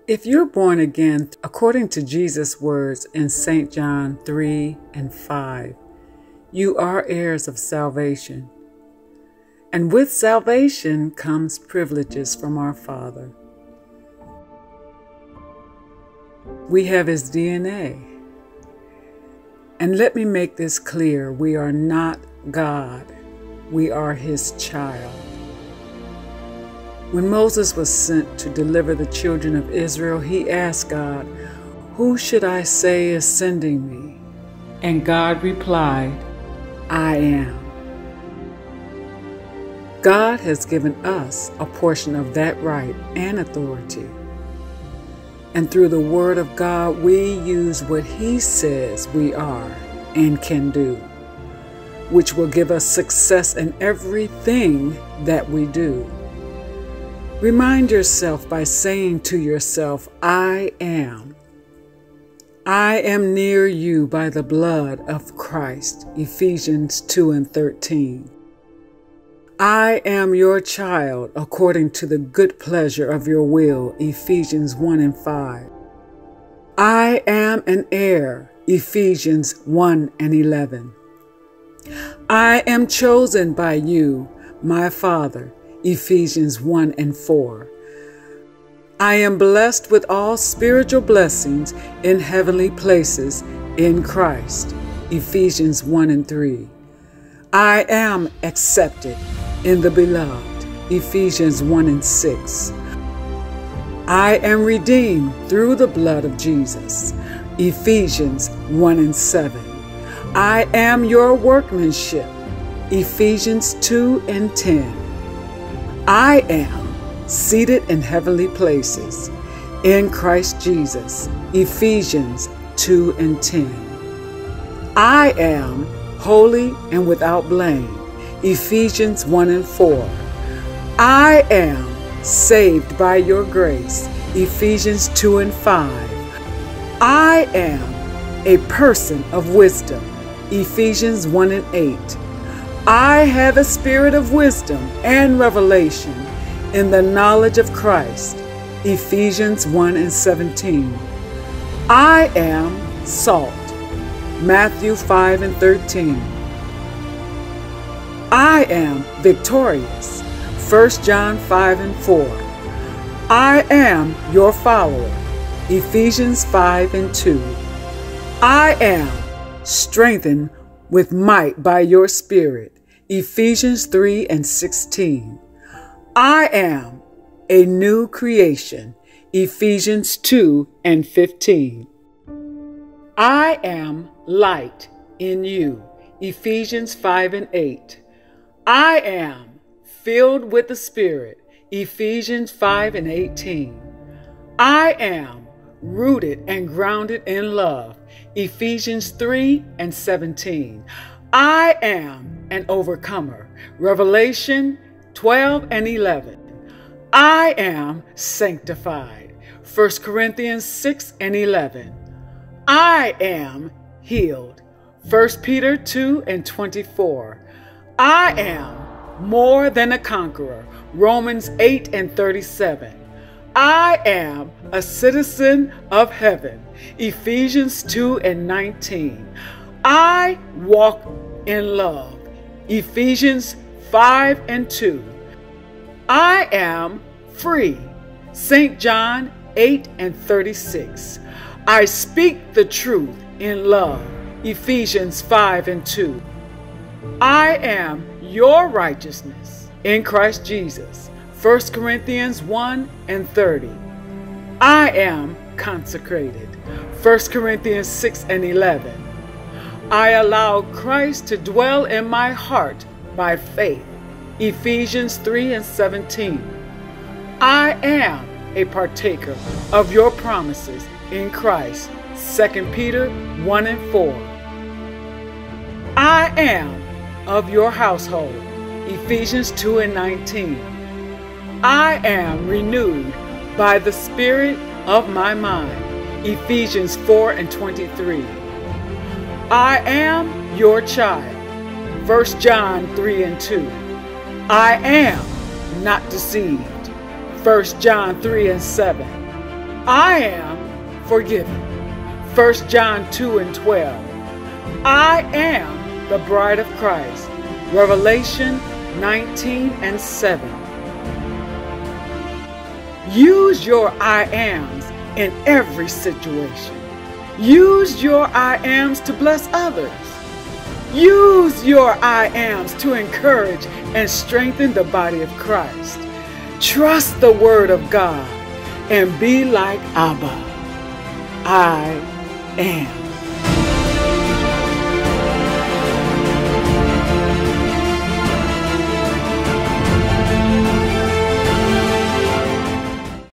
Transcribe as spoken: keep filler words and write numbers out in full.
If you're born again, according to Jesus' words in Saint John three and five, you are heirs of salvation. And with salvation comes privileges from our Father. We have His D N A. And let me make this clear, we are not God. We are His child. When Moses was sent to deliver the children of Israel, he asked God, "Who should I say is sending me?" And God replied, "I am." God has given us a portion of that right and authority. And through the Word of God, we use what He says we are and can do, which will give us success in everything that we do. Remind yourself by saying to yourself, "I am. I am near you by the blood of Christ," Ephesians two and thirteen. I am your child according to the good pleasure of your will, Ephesians one and five. I am an heir, Ephesians one and eleven. I am chosen by you, my Father, Ephesians one and four. I am blessed with all spiritual blessings in heavenly places in Christ, Ephesians one and three. I am accepted in the beloved, Ephesians one and six. I am redeemed through the blood of Jesus, Ephesians one and seven. I am your workmanship, Ephesians two and ten. I am seated in heavenly places in Christ Jesus, Ephesians two and ten. I am holy and without blame, Ephesians one and four. I am saved by your grace, Ephesians two and five. I am a person of wisdom, Ephesians one and eight. I have a spirit of wisdom and revelation in the knowledge of Christ, Ephesians one and seventeen. I am salt, Matthew five and thirteen. I am victorious, First John five and four. I am your follower, Ephesians five and two. I am strengthened with might by your Spirit, Ephesians three and sixteen. I am a new creation, Ephesians two and fifteen. I am light in you, Ephesians five and eight. I am filled with the Spirit, Ephesians five and eighteen. I am rooted and grounded in love, Ephesians three and seventeen. I am an overcomer, Revelation twelve and eleven. I am sanctified, First Corinthians six and eleven. I am healed, First Peter two and twenty-four. I am more than a conqueror, Romans eight and thirty-seven. I am a citizen of heaven, Ephesians two and nineteen. I walk in love, Ephesians five and two. I am free, Saint John eight and thirty-six. I speak the truth in love, Ephesians five and two. I am your righteousness in Christ Jesus, First Corinthians one and thirty. I am consecrated, First Corinthians six and eleven. I allow Christ to dwell in my heart by faith, Ephesians three and seventeen. I am a partaker of your promises in Christ, Second Peter one and four. I am of your household, Ephesians two and nineteen. I am renewed by the Spirit of my mind, Ephesians four and twenty-three. I am your child, First John three and two. I am not deceived, First John three and seven. I am forgiven. First John two and twelve. I am the bride of Christ. Revelation nineteen and seven. Use your I ams in every situation. Use your I ams to bless others. Use your I ams to encourage and strengthen the body of Christ. Trust the word of God and be like Abba. I am.